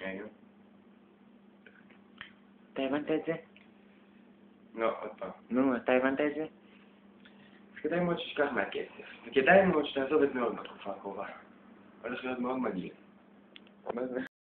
ايوه. אתה הבנת את זה? לא, עוד פעם. נו, אתה הבנת את זה? אז כדאי מאוד שתשכח מהכסף. וכדאי מאוד שתעזוב את מאוד בתקופה הקרובה. הולך להיות מאוד מגעיל.